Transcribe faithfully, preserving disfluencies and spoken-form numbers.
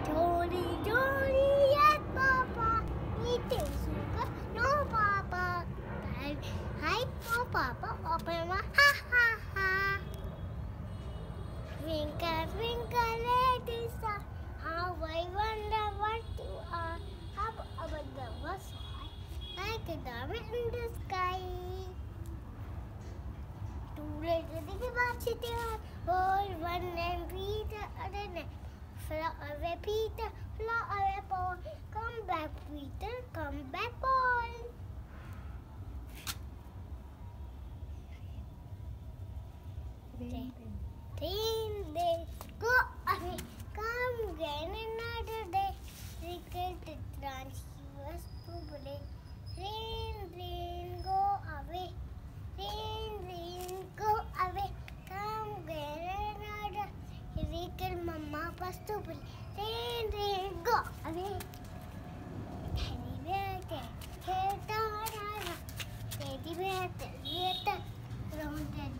Jolly, jolly, yes, Papa. Eating sugar, no, Papa. Hi, no, Papa. Open my ha ha ha. Twinkle, twinkle, little star, how I wonder what you are. Up above the was high, like a diamond in the sky. Two little things about it, hold one and beat the other neck. Fly away, Peter, fly away, Paul. Come back, Peter, come back, Paul. Rain, rain, day, go away, come again another day. Wrinkled the branch, he was to play. Rain, rain, go away. Rain, rain, go away. Come again another. He wrinkled Mama was to play. Rain, rain, go away. Teddy bear, teddy bear, teddy bear, teddy bear, round